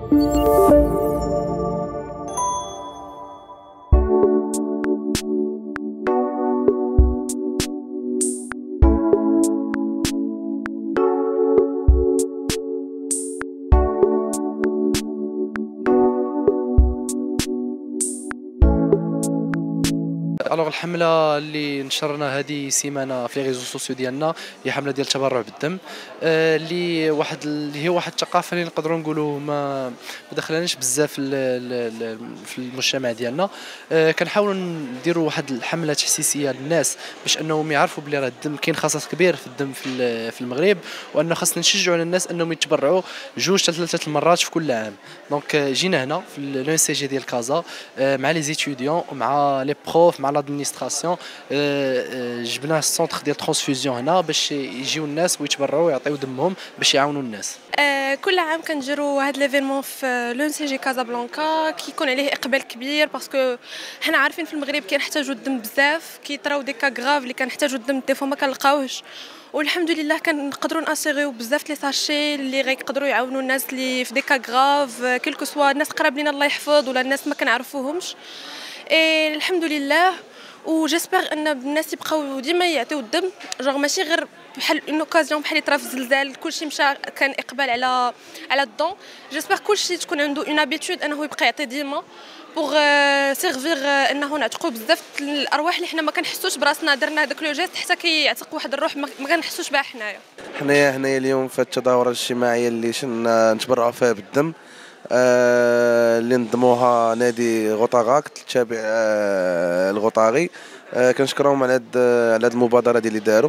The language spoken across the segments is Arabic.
الوغ الحمله اللي نشرنا هذه السيمانه في ريزو سوسيو ديالنا هي حمله ديال التبرع بالدم، اللي هي واحد الثقافه اللي نقدروا نقولوا ما دخلناش بزاف في المجتمع ديالنا. كنحاولوا نديروا واحد الحمله تحسيسيه للناس باش انهم يعرفوا بلي راه الدم كاين خصاص كبير في الدم في المغرب، وانه خاصنا نشجعوا الناس انهم يتبرعوا 2 حتى 3 المرات في كل عام. دونك جينا هنا في لو سي جي ديال كازا مع لي زيتيديون ومع لي بروف مع لادمينستراسيون، جبنا السونتر ديال ترانسفوزيون هنا باش يجيو الناس ويتبرعوا ويعطيو دمهم باش يعاونوا الناس. كل عام كنديروا هذا ليفينمون في لو سي جي كازابلانكا، كيكون عليه اقبال كبير باسكو حنا عارفين في المغرب كنحتاجوا الدم بزاف، كيطراو دي كا غراف اللي كنحتاجوا الدم دي فوا ما كنلقاوهش، والحمد لله كنقدروا ناسيغيو بزاف لي ساشي اللي غيقدروا يعاونوا الناس اللي في دي كا غراف، كيلكو سوا الناس قراب لينا الله يحفظ ولا الناس ما كنعرفوهمش. الحمد لله، وجيسبر ان الناس يبقاو ديما يعطيو الدم، جوغ ماشي غير بحال اون اوكازيون بحال اللي طرا في الزلزال كلشي مشى كان اقبال على الدون. جيسبر كلشي تكون عنده اون ابيتود انه يبقى يعطي ديما بوغ سيرفير انه نعتقوا بزاف الارواح اللي حنا ما كنحسوش براسنا درنا هذاك لو جيست حتى كيعتق واحد الروح ما كنحسوش بها حنايا. حنايا اليوم في التظاهره الاجتماعيه اللي نتبرعوا فيها بالدم، اللي نظموها نادي غوطاغاك التابع الغوطاغي. كنشكرهم على هاد المبادره اللي داروا،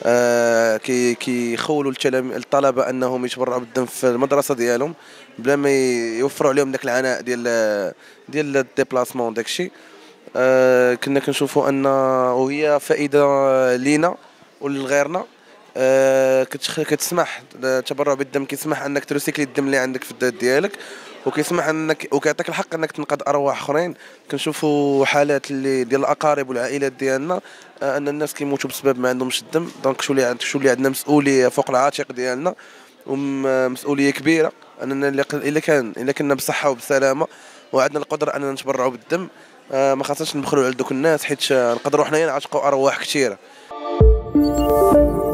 كيخولوا الطلبه انهم يتبرعوا بالدم في المدرسه ديالهم بلا ما يوفروا عليهم داك العناء ديال الديبلاسمون داكشي. كنا كنشوفوا ان وهي فائده لينا ولغيرنا. كتسمح التبرع بالدم، كيسمح انك تروسيكلي الدم اللي عندك في الذات ديالك، وكيسمح انك وكيعطيك الحق انك تنقذ ارواح اخرين. كنشوفوا حالات اللي ديال الاقارب والعائلات ديالنا ان الناس كيموتوا بسبب ما عندهمش الدم. دونك شو اللي عندنا مسؤوليه فوق العاتق ديالنا، ومسؤوليه كبيره اننا الا كنا بصحه وبسلامه وعندنا القدره اننا نتبرعوا بالدم، ما خاصناش نبخلوا على دوك الناس، حيت نقدروا حنايا نعتقوا ارواح كثيره.